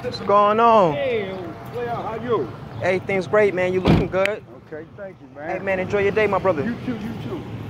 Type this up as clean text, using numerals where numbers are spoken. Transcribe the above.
What's going on? Hey, player, how you? Everything's great, man. You looking good? Okay, thank you, man. Hey, man, enjoy your day, my brother. You too, you too.